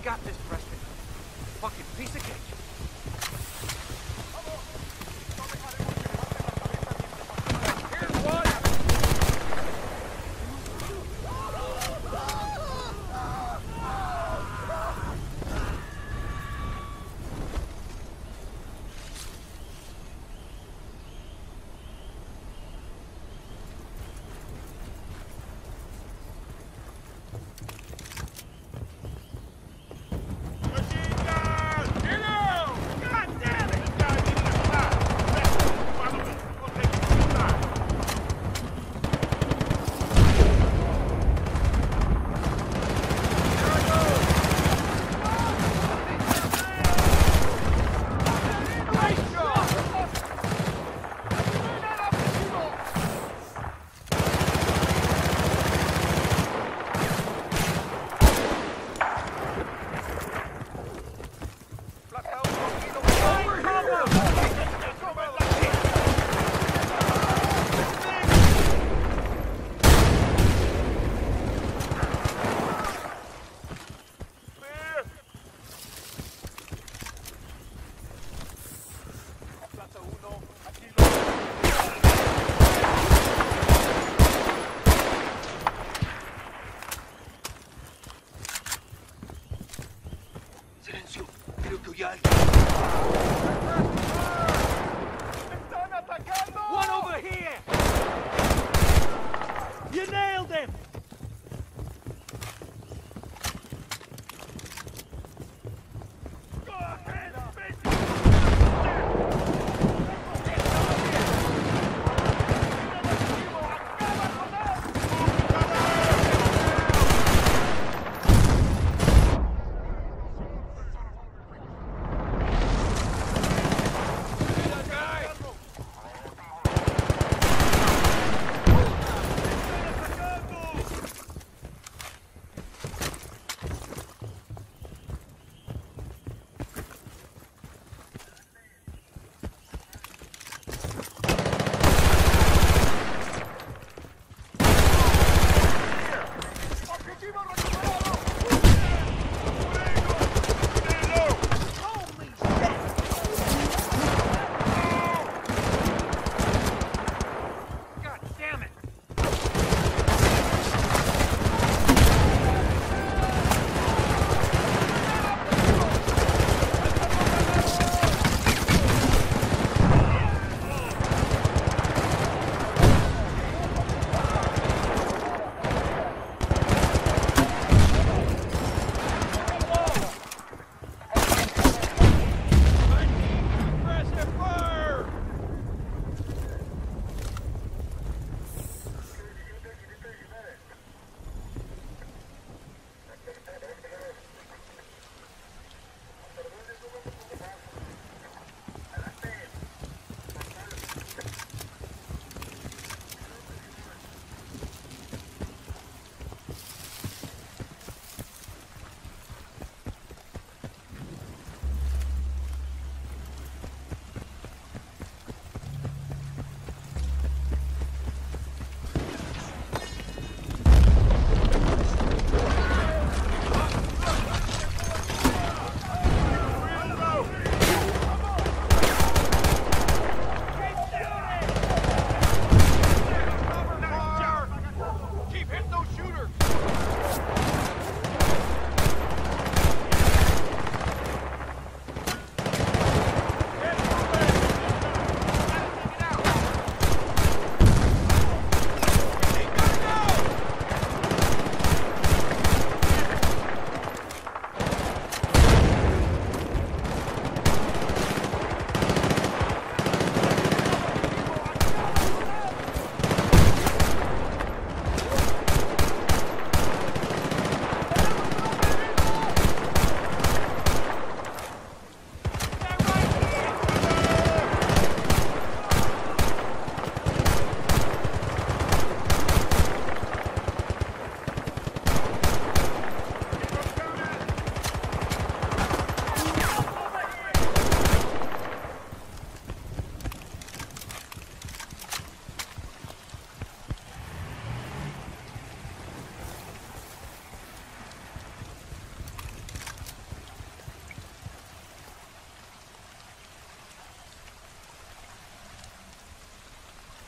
got this, Preston. Fucking piece of cake. Here's one. One over here! You nailed him! Go ahead,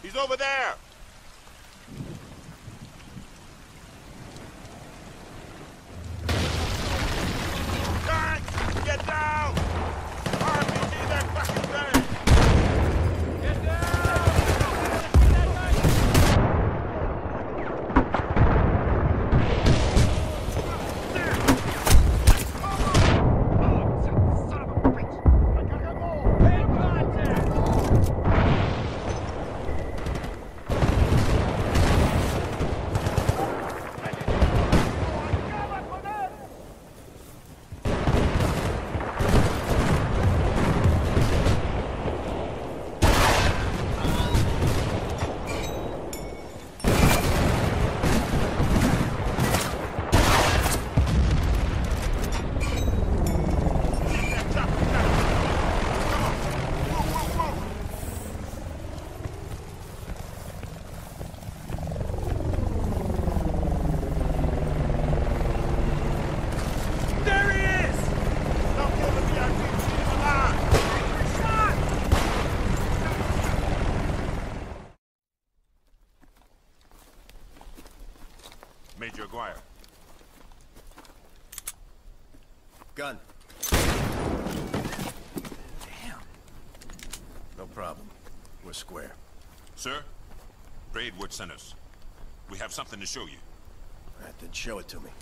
He's over there! Tanks! Get down! RPG, they're fucking ready! Get down! Major Aguirre. Gun. Damn. No problem. We're square. Sir, Braidwood sent us. We have something to show you. All right, then show it to me.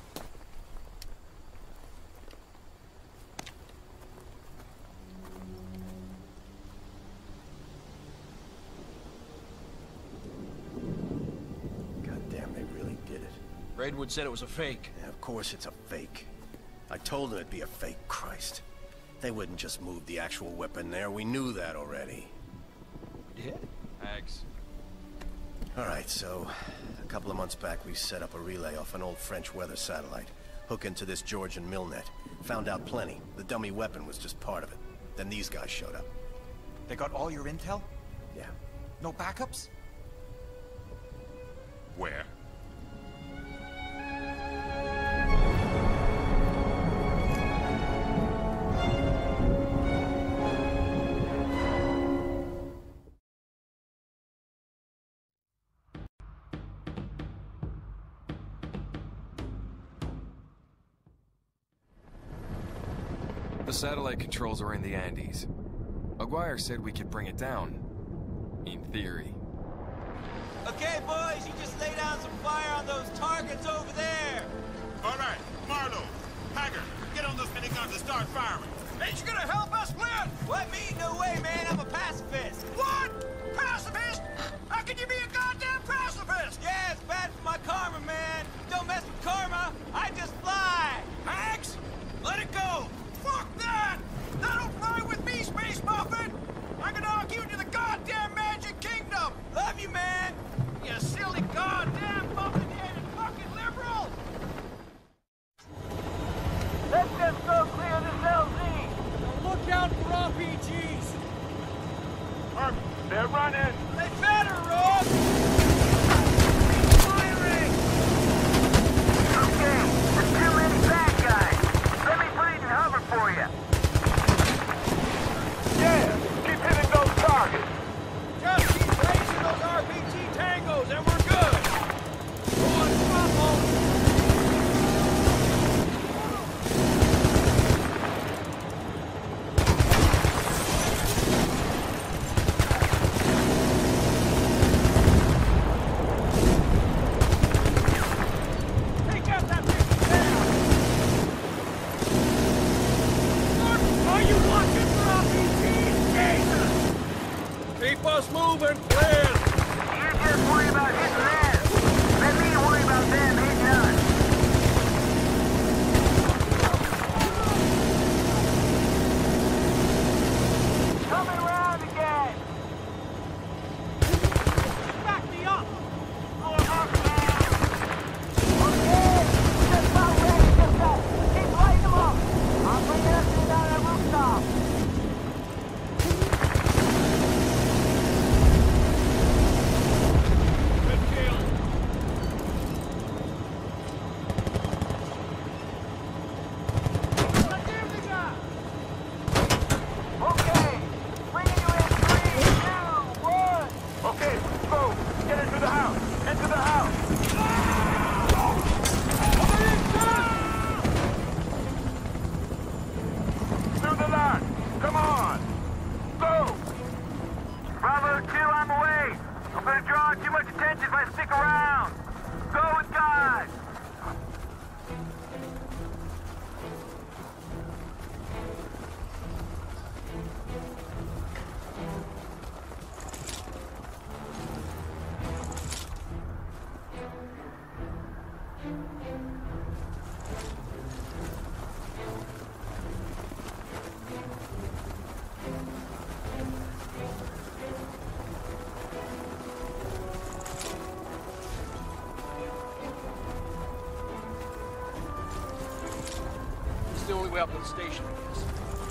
Goddamn, they really did it. Braidwood said it was a fake. Yeah, of course it's a fake. I told them it'd be a fake, Christ. They wouldn't just move the actual weapon there. We knew that already. Yeah? Thanks. All right, so a couple of months back we set up a relay off an old French weather satellite. Hook into this Georgian millnet. Found out plenty. The dummy weapon was just part of it. Then these guys showed up. They got all your intel? Yeah. No backups? Where? The satellite controls are in the Andes. Aguirre said we could bring it down. In theory. Okay, boys, you just lay down some fire on those targets over there. All right, Marlowe, Haggard, get on those miniguns and start firing. Ain't you gonna help us, Flynn? What, me? No way, man. I'm a pacifist. What? Pacifist? How can you be a goddamn pacifist? Yeah, it's bad for my karma, man. Don't mess with karma. I just fly. Max, let it go. Fuck that! That'll fly with me, Space Muffin! I'm gonna knock you into the goddamn Magic Kingdom! Love you, man. You silly goddamn muffin-headed fucking liberal! Let them go clear this LZ! Now look out for RPGs! They're running! They better, Rob! Firing! Okay, there's too many bad guys. Let me put it in hover for you. Yeah, keep hitting those targets. Just keep racing those RPG tangos and we're good. Go on, Bravo. Take out that big tail. Are you watching for RPGs, Jesus? Keep us moving, Flynn! You just worry about hitting them. Let me worry about them hitting us. Coming around again. Back me up! Okay, just about ready to go. Keep lighting them up. I'll bring it up to you down that rooftop. the only way up to the station, I guess.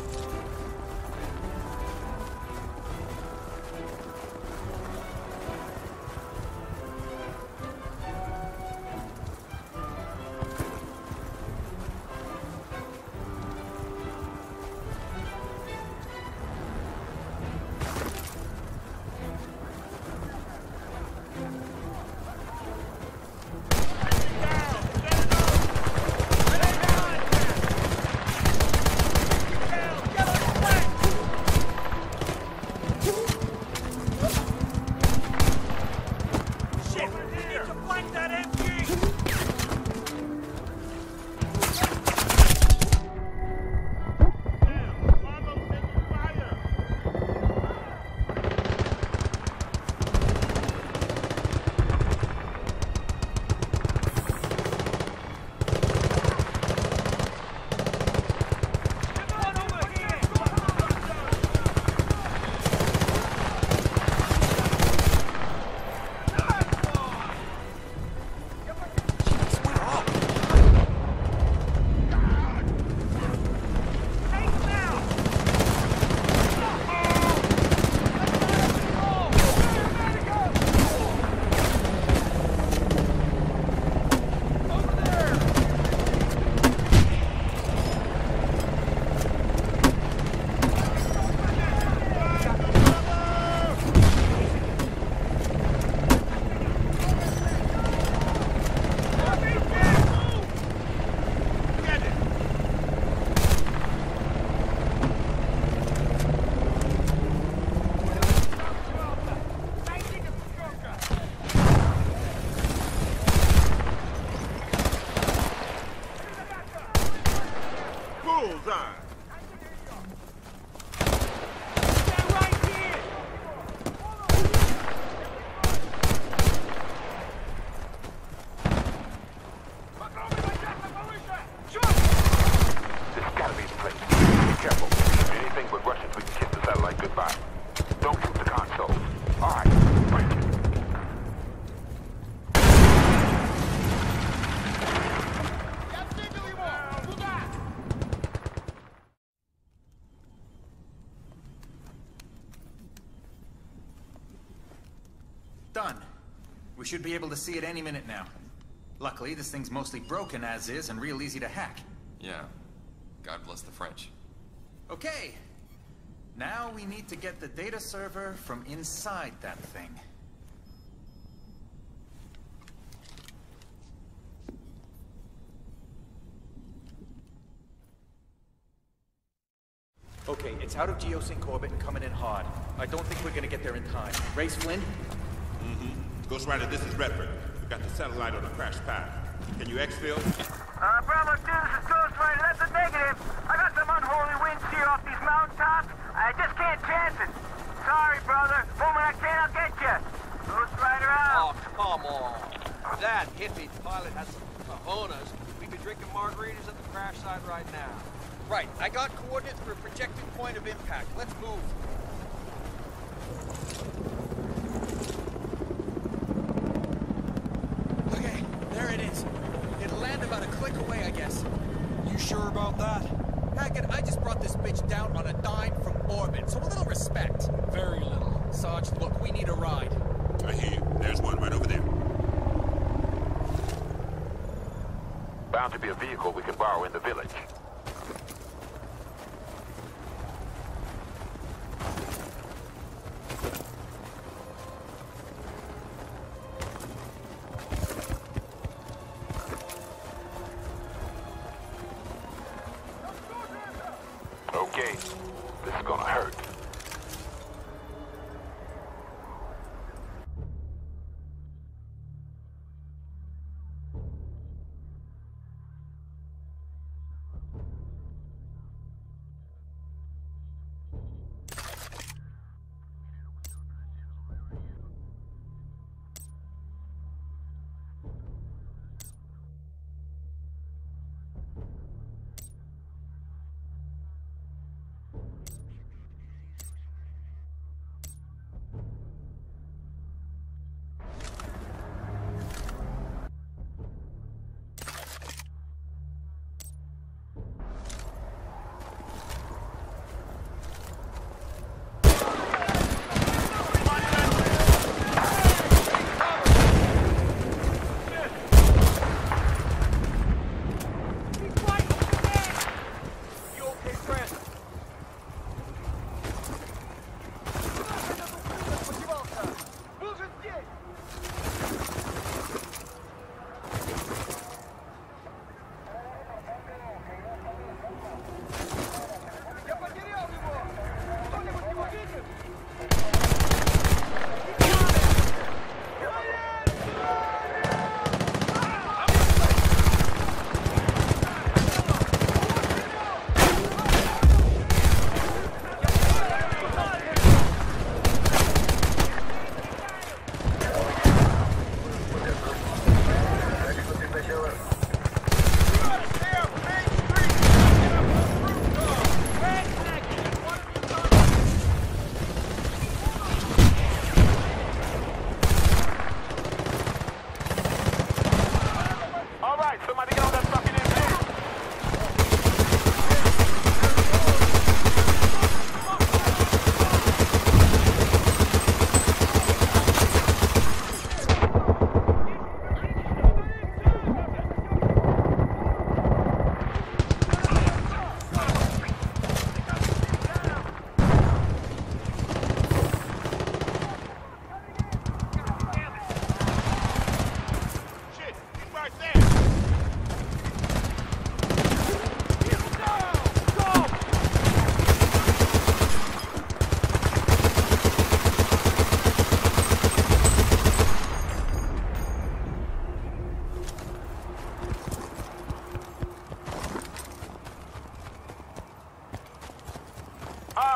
Done. We should be able to see it any minute now. Luckily, this thing's mostly broken as is and real easy to hack. Yeah. God bless the French. Okay. Now we need to get the data server from inside that thing. Okay, it's out of geosync orbit and coming in hard. I don't think we're gonna get there in time. Race Flynn? Ghost Rider, this is Redford. We've got the satellite on a crash path. Can you exfil? Bravo 2, this is Ghost Rider. That's a negative. I got some unholy winds here off these mountaintops. I just can't chance it. Sorry, brother. Moment I can, I'll get you. Ghost Rider out. Oh, come on. If that hippie pilot has some cojones, we'd be drinking margaritas at the crash site right now. Right, I got coordinates for a projected point of impact. Let's move. Okay, there it is. It'll land about a click away, I guess. You sure about that? Hackett, I just brought this bitch down on a dime from orbit, so a little respect. Very little. Sarge, look, we need a ride. I hear you. There's one right over there. Bound to be a vehicle we can borrow in the village. Okay, this is gonna hurt.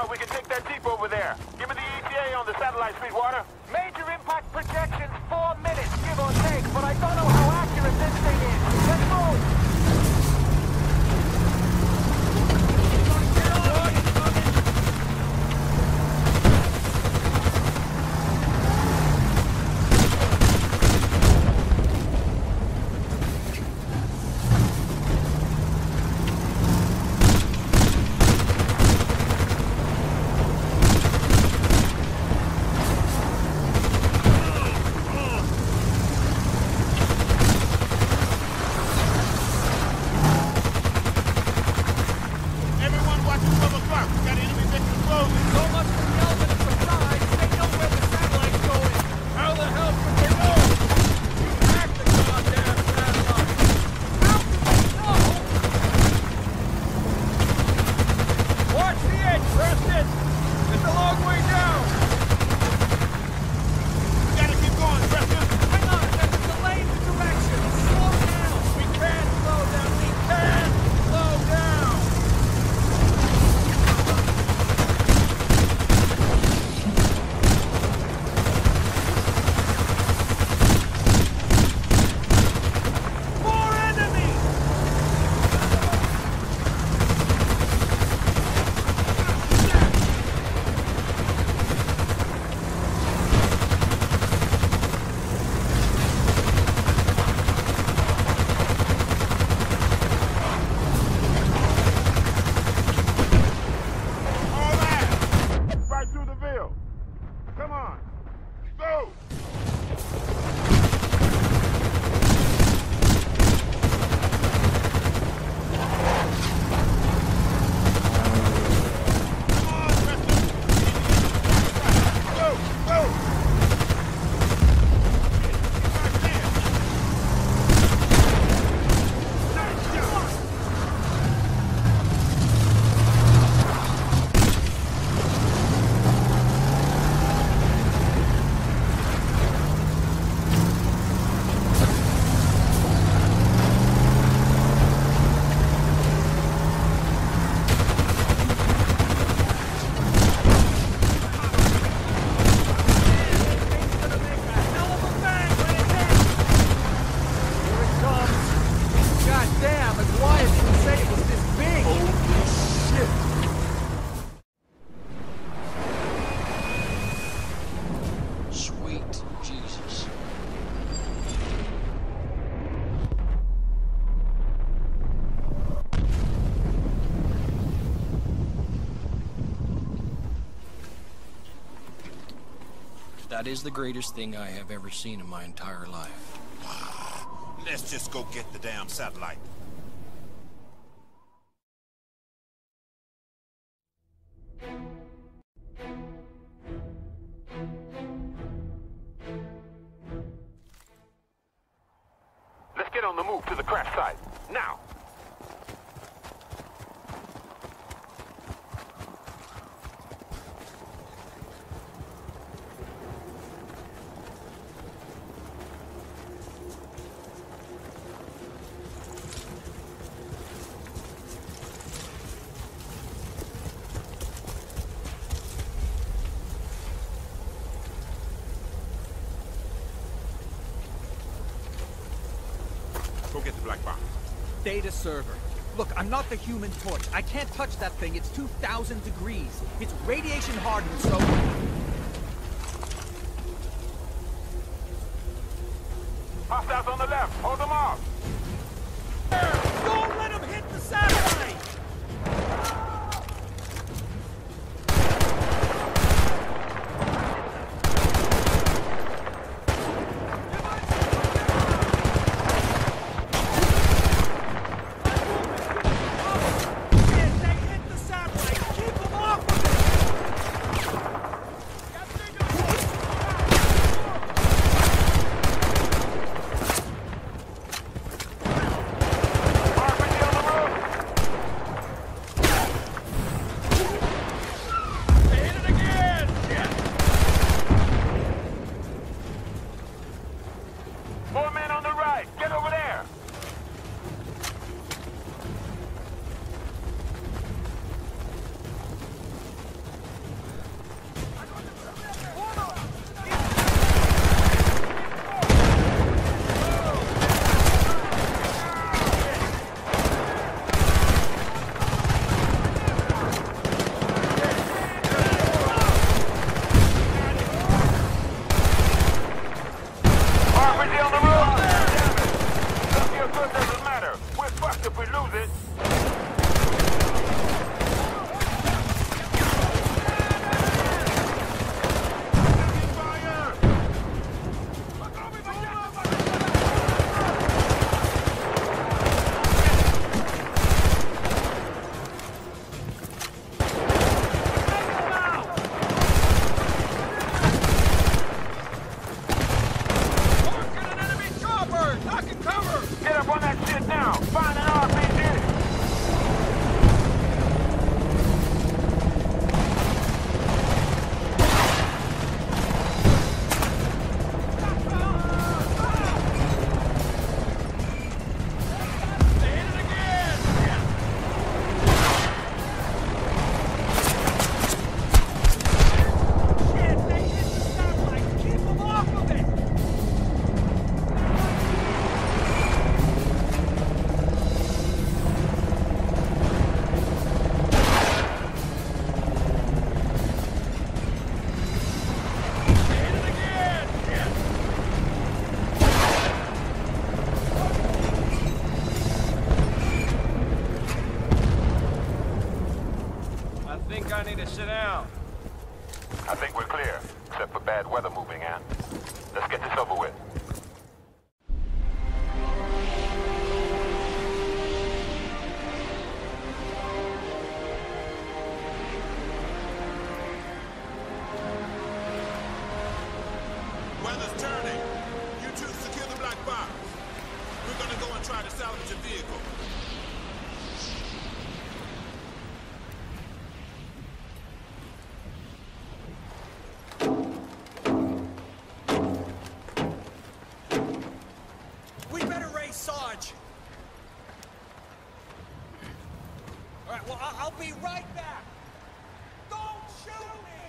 we can take that jeep over there. Give me the ETA on the satellite, Sweetwater. Major impact projections, 4 minutes, give or take, but I don't know how accurate this thing is. Let's move! That is the greatest thing I have ever seen in my entire life. Let's just go get the damn satellite. Let's get on the move to the crash site. Now! Go get the black box. Data server. Look, I'm not the Human Torch. I can't touch that thing. It's 2,000 degrees. It's radiation hardened, so... Hostiles on the left. Hold them off. Don't let him hit the satellite! it. I need to sit down. I think we're clear, except for bad weather moving in. Let's get this over with. Weather's turning. You two secure the black box. We're gonna go and try to salvage your vehicle. Sarge! All right, well, I'll be right back! Don't shoot me!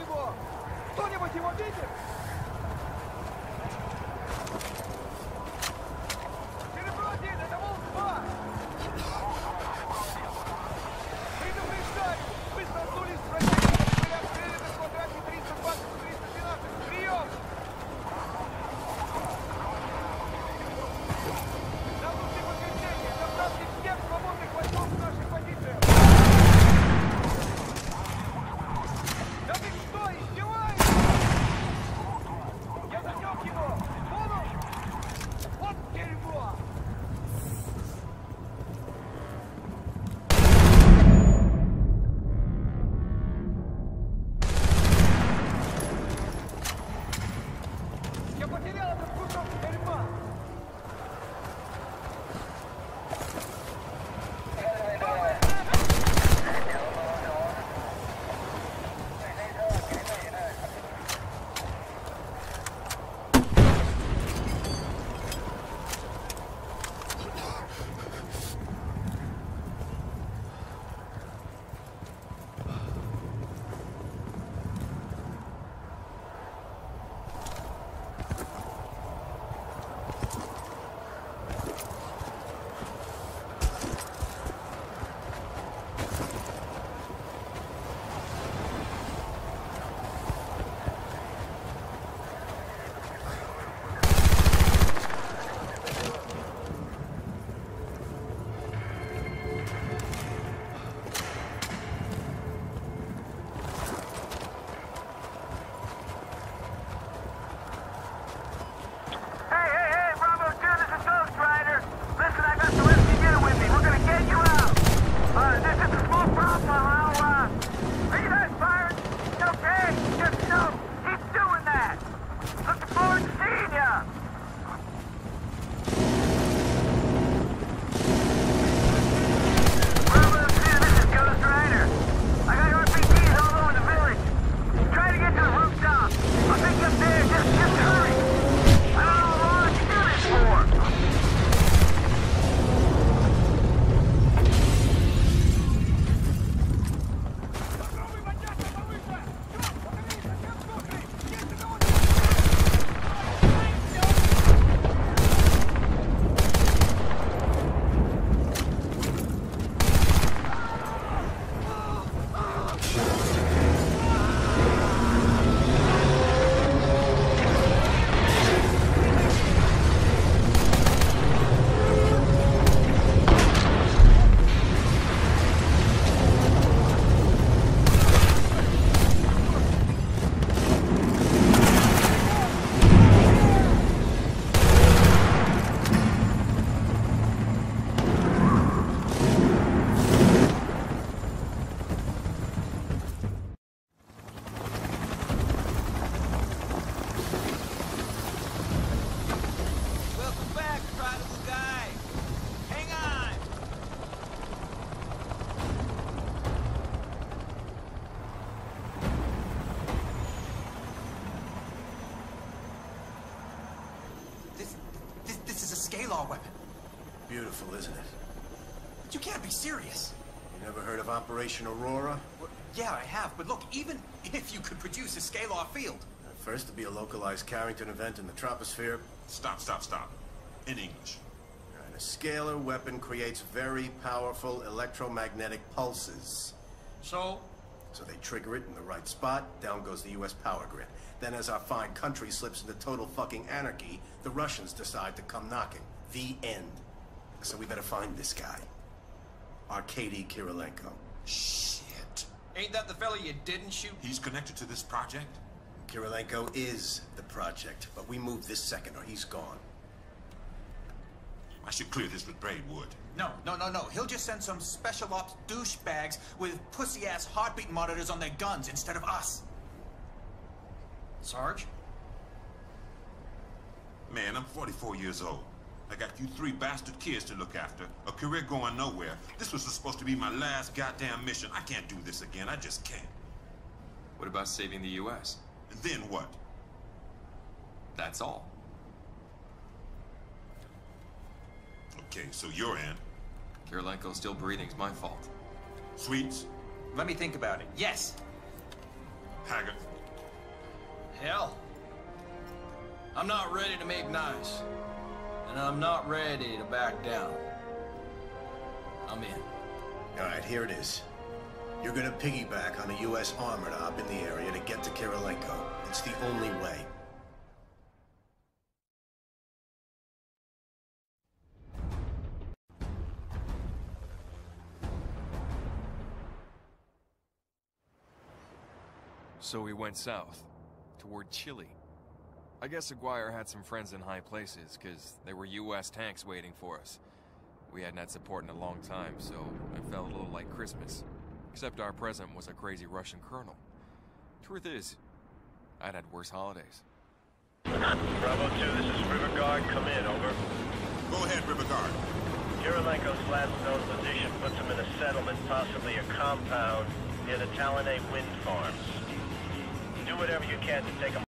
его! Кто-нибудь его видит? Перебродин, это Волк-2! Предупреждаю! Вы столкнулись с противником, были обстреляны в квадрате 320-312. Прием! Нам нужны подкрепления! Направьте всех свободных бойцов в наших позициях! Да ты что, издеваешься? Я засек его! Вон он! Вот дерьмо! Я потерял этот кусок дерьма! Hey, Bravo 2, this is Ghost Rider. Listen, I got the rescue unit with me. We're gonna get you out. There's just a small problem. Are you guys firing? Okay, just keep doing that. Looking forward to seeing ya. Bravo 2, this is Ghost Rider. I got RPGs all over the village. Try to get to the rooftop. I'll pick you up there. Just hurry. I don't know how long I can do this for. Welcome back, prodigal guy. Hang on. This is a scalar weapon. Beautiful, isn't it? But you can't be serious. You never heard of Operation Aurora? Well, yeah, I have, but look, even if you could produce a scalar field. First, to be a localized Carrington event in the troposphere. Stop. In English. And a scalar weapon creates very powerful electromagnetic pulses. So? So they trigger it in the right spot, down goes the US power grid. Then as our fine country slips into total fucking anarchy, the Russians decide to come knocking. The end. So we better find this guy. Arkady Kirilenko. Shit. Ain't that the fella you didn't shoot? He's connected to this project? Kirilenko is the project, but we move this second or he's gone. I should clear this with Braidwood. No. He'll just send some special ops douchebags with pussy-ass heartbeat monitors on their guns instead of us. Sarge? Man, I'm 44 years old. I got you 3 bastard kids to look after, a career going nowhere. This was supposed to be my last goddamn mission. I can't do this again. I just can't. What about saving the U.S.? And then what? That's all. Okay, so you're in. Kirilenko still breathing's my fault. Sweets? Let me think about it. Yes. Haggard? Hell, I'm not ready to make nice. And I'm not ready to back down. I'm in. All right, here it is. You're gonna piggyback on a U.S. armored op in the area to get to Kirilenko. It's the only way. So we went south, toward Chile. I guess Aguirre had some friends in high places, because there were U.S. tanks waiting for us. We hadn't had support in a long time, so it felt a little like Christmas. Except our present was a crazy Russian colonel. Truth is, I'd had worse holidays. Bravo 2, this is River Guard. Come in, over. Go ahead, River Guard. Kirilenko's last known position puts him in a settlement, possibly a compound, near the Talanay wind farms. Do whatever you can to take him